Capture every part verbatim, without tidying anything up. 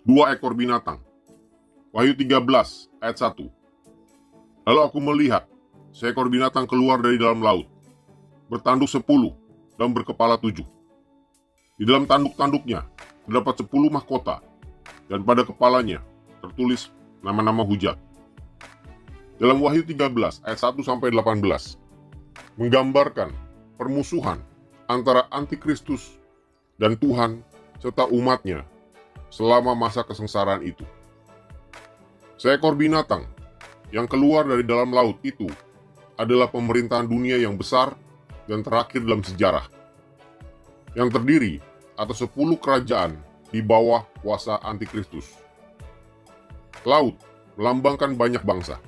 Dua ekor binatang. Wahyu tiga belas ayat satu. Lalu aku melihat seekor binatang keluar dari dalam laut, bertanduk sepuluh dan berkepala tujuh. Di dalam tanduk-tanduknya terdapat sepuluh mahkota, dan pada kepalanya tertulis nama-nama hujat. Dalam Wahyu tiga belas ayat satu sampai delapan belas menggambarkan permusuhan antara antikristus dan Tuhan serta umatnya selama masa kesengsaraan itu. Seekor binatang yang keluar dari dalam laut itu adalah pemerintahan dunia yang besar dan terakhir dalam sejarah, yang terdiri atas sepuluh kerajaan di bawah kuasa antikristus. Laut melambangkan banyak bangsa.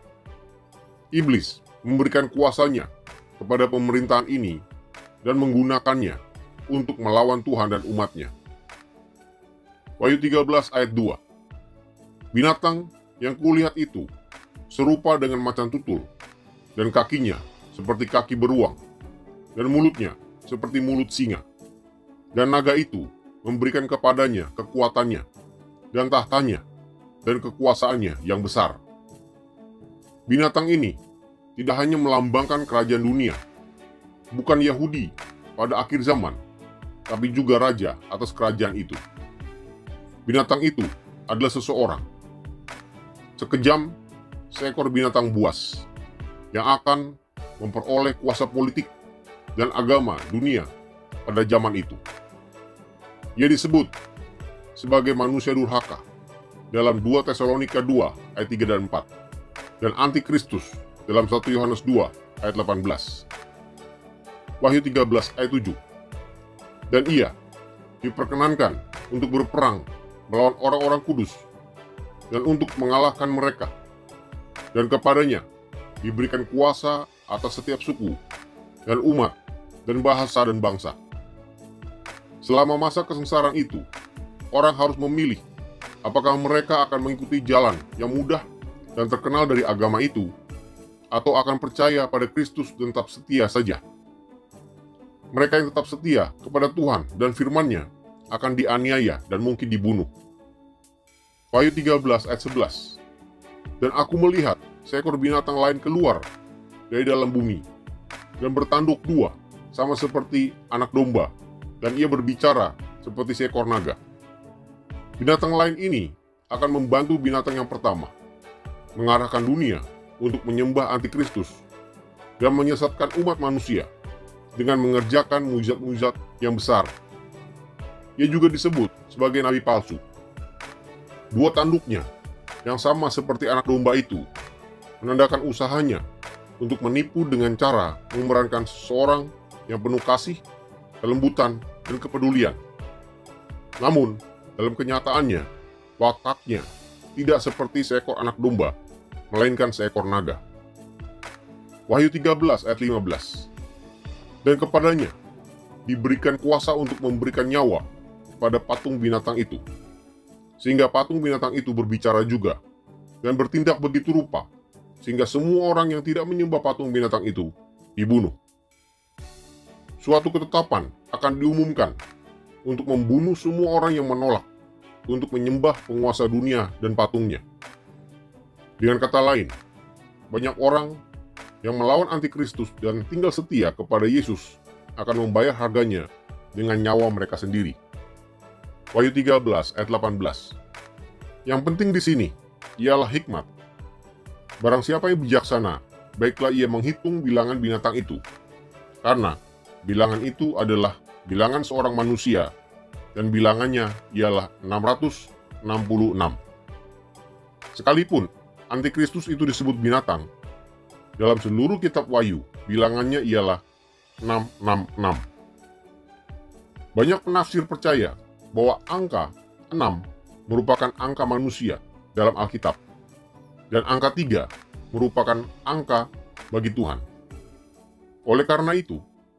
Iblis memberikan kuasanya kepada pemerintahan ini dan menggunakannya untuk melawan Tuhan dan umatnya. Wahyu tiga belas ayat dua. Binatang yang kulihat itu serupa dengan macan tutul, dan kakinya seperti kaki beruang, dan mulutnya seperti mulut singa. Dan naga itu memberikan kepadanya kekuatannya, dan tahtanya, dan kekuasaannya yang besar. Binatang ini tidak hanya melambangkan kerajaan dunia, bukan Yahudi pada akhir zaman, tapi juga raja atas kerajaan itu. Binatang itu adalah seseorang. Sekejam, seekor binatang buas yang akan memperoleh kuasa politik dan agama dunia pada zaman itu. Ia disebut sebagai manusia durhaka dalam dua Tesalonika dua ayat tiga dan empat, dan antikristus dalam satu Yohanes dua ayat delapan belas. Wahyu tiga belas ayat tujuh. Dan ia diperkenankan untuk berperang melawan orang-orang kudus dan untuk mengalahkan mereka, dan kepadanya diberikan kuasa atas setiap suku dan umat dan bahasa dan bangsa. Selama masa kesengsaraan itu, orang harus memilih apakah mereka akan mengikuti jalan yang mudah dan terkenal dari agama itu, atau akan percaya pada Kristus dan tetap setia saja. Mereka yang tetap setia kepada Tuhan dan firman-Nya akan dianiaya dan mungkin dibunuh. Wahyu tiga belas ayat sebelas. Dan aku melihat seekor binatang lain keluar dari dalam bumi, dan bertanduk dua, sama seperti anak domba, dan ia berbicara seperti seekor naga. Binatang lain ini akan membantu binatang yang pertama, mengarahkan dunia untuk menyembah antikristus dan menyesatkan umat manusia dengan mengerjakan mujizat-mujizat yang besar. Ia juga disebut sebagai nabi palsu. Dua tanduknya yang sama seperti anak domba itu menandakan usahanya untuk menipu dengan cara memerankan seseorang yang penuh kasih, kelembutan, dan kepedulian. Namun, dalam kenyataannya, wataknya tidak seperti seekor anak domba, melainkan seekor naga. Wahyu tiga belas ayat lima belas. Dan kepadanya diberikan kuasa untuk memberikan nyawa pada patung binatang itu, sehingga patung binatang itu berbicara juga dan bertindak begitu rupa, sehingga semua orang yang tidak menyembah patung binatang itu dibunuh. Suatu ketetapan akan diumumkan untuk membunuh semua orang yang menolak untuk menyembah penguasa dunia dan patungnya. Dengan kata lain, banyak orang yang melawan antikristus dan tinggal setia kepada Yesus akan membayar harganya dengan nyawa mereka sendiri. Wahyu tiga belas ayat delapan belas. Yang penting di sini ialah hikmat. Barang siapa yang bijaksana, baiklah ia menghitung bilangan binatang itu, karena bilangan itu adalah bilangan seorang manusia, dan bilangannya ialah enam ratus enam puluh enam. Sekalipun antikristus itu disebut binatang, dalam seluruh kitab Wahyu bilangannya ialah enam ratus enam puluh enam. Banyak penafsir percaya bahwa angka enam merupakan angka manusia dalam Alkitab, dan angka tiga merupakan angka bagi Tuhan. Oleh karena itu,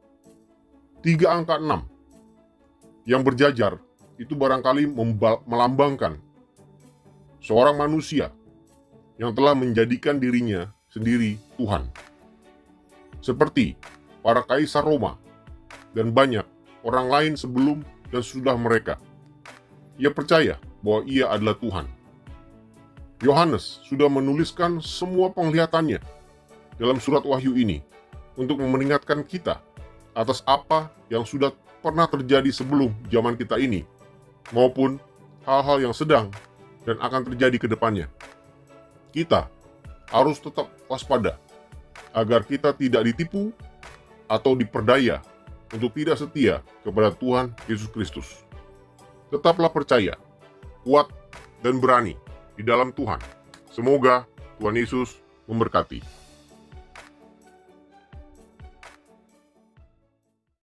tiga angka enam yang berjajar itu barangkali melambangkan seorang manusia yang telah menjadikan dirinya sendiri Tuhan, seperti para kaisar Roma dan banyak orang lain sebelum dan sudah mereka. Ia percaya bahwa Ia adalah Tuhan. Yohanes sudah menuliskan semua penglihatannya dalam surat Wahyu ini untuk memperingatkan kita atas apa yang sudah pernah terjadi sebelum zaman kita ini, maupun hal-hal yang sedang dan akan terjadi ke depannya. Kita harus tetap waspada agar kita tidak ditipu atau diperdaya untuk tidak setia kepada Tuhan Yesus Kristus. Tetaplah percaya, kuat, dan berani di dalam Tuhan. Semoga Tuhan Yesus memberkati.